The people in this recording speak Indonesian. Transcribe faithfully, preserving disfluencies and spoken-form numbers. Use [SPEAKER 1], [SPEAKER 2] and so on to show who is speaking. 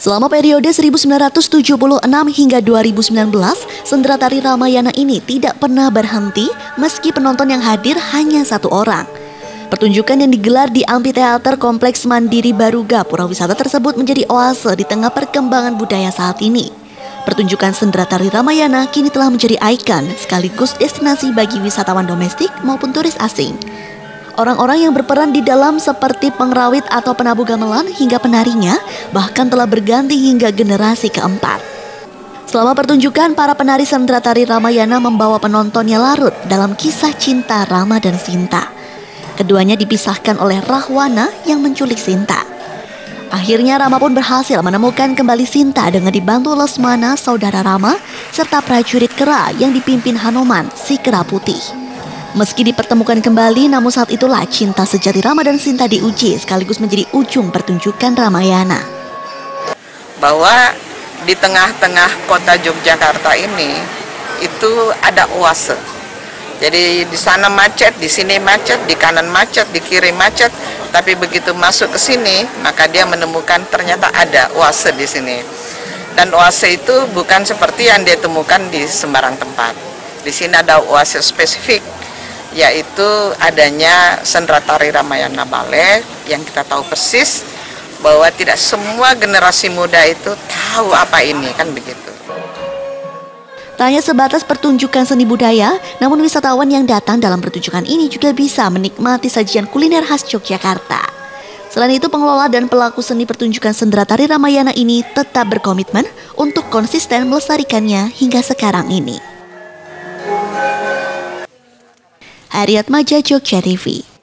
[SPEAKER 1] Selama periode seribu sembilan ratus tujuh puluh enam hingga dua ribu sembilan belas, sendera tari Ramayana ini tidak pernah berhenti meski penonton yang hadir hanya satu orang. Pertunjukan yang digelar di Amphitheater Kompleks Mandiri Baruga Pura Wisata tersebut menjadi oase di tengah perkembangan budaya saat ini. Pertunjukan sendera tari Ramayana kini telah menjadi ikon sekaligus destinasi bagi wisatawan domestik maupun turis asing. Orang-orang yang berperan di dalam seperti pengrawit atau penabuh gamelan hingga penarinya bahkan telah berganti hingga generasi keempat. Selama pertunjukan, para penari sendera tari Ramayana membawa penontonnya larut dalam kisah cinta Rama dan Sinta. Keduanya dipisahkan oleh Rahwana yang menculik Sinta. Akhirnya Rama pun berhasil menemukan kembali Sinta dengan dibantu Lesmana, saudara Rama, serta prajurit kera yang dipimpin Hanuman, si kera putih. Meski dipertemukan kembali, namun saat itulah cinta sejati Rama dan Sinta diuji sekaligus menjadi ujung pertunjukan Ramayana.
[SPEAKER 2] Bahwa di tengah-tengah kota Yogyakarta ini itu ada oase. Jadi di sana macet, di sini macet, di kanan macet, di kiri macet. Tapi begitu masuk ke sini, maka dia menemukan ternyata ada oase di sini. Dan oase itu bukan seperti yang dia temukan di sembarang tempat. Di sini ada oase spesifik, yaitu adanya sendera tari Ramayana Ballet yang kita tahu persis bahwa tidak semua generasi muda itu tahu apa ini, kan begitu.
[SPEAKER 1] Tak hanya sebatas pertunjukan seni budaya, namun wisatawan yang datang dalam pertunjukan ini juga bisa menikmati sajian kuliner khas Yogyakarta. Selain itu, pengelola dan pelaku seni pertunjukan sendera tari Ramayana ini tetap berkomitmen untuk konsisten melestarikannya hingga sekarang ini. Haryatmaja, Jogja T V.